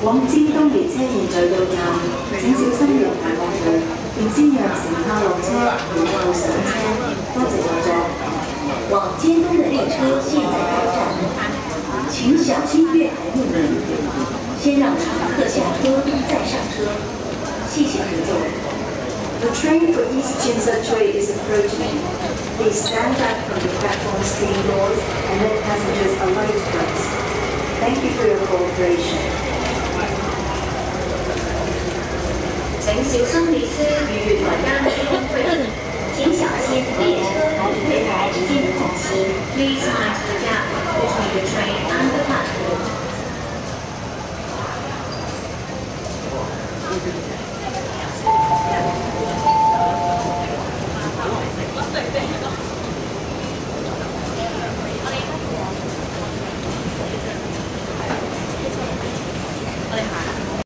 往尖東列車現在到站，請小心讓排按號，並先讓乘客落車，然後上車。多謝合作。往尖東的列車現在到站，請小心月台入門，先讓乘客下車再上車。謝謝合作。The train for East Chinsatui is approaching. Please stand back from the platform screen doors and let passengers alight first. Thank you for your cooperation. 请小心列車與月台間之空隙，請小心列車與月台之間空隙。Please mind the gap